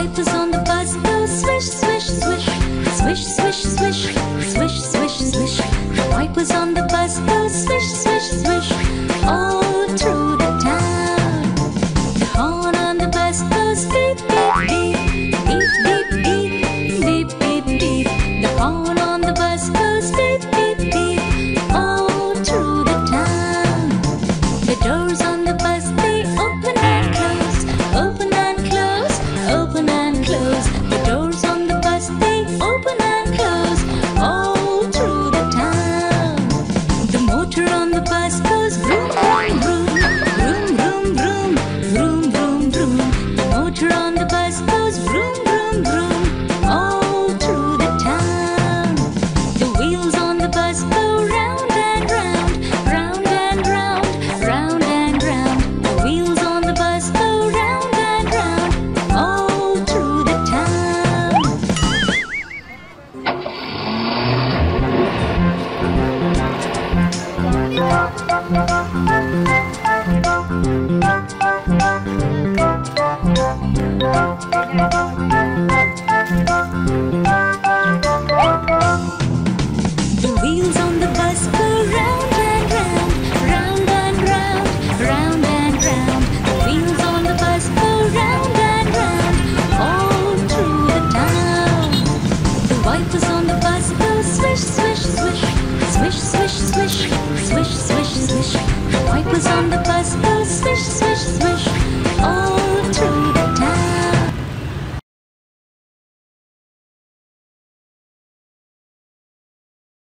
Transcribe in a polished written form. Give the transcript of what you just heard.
wipers on the bus go swish, swish, swish, swish, swish, swish, swish, swish, swish. The wipers on the bus go swish, swish, swish, all through the town. The horn on the bus goes beep, beep, beep, beep, beep, beep, beep, beep, beep. The horn on the bus goes beep, beep, beep, all through the town. The doors on the bus, they open and close, open and close, open and close. The doors on the bus, they open and close, all through the town. The motor on the bus goes vroom, vroom, vroom, vroom, vroom, vroom, vroom, vroom, vroom. The motor on the bus goes vroom, vroom, vroom, all through the town. The wheels on the bus go round and round, round and round, round and round. The wheels on the bus go round and round, all through the town. The wheels on the bus go round and round, round and round, round and round. The wheels on the bus go round and round, all through the town. The wipers on the bus go swish, swish, swish, swish, swish, swish, swish, swish, swish. The wipers on the bus go swish, swish, swish,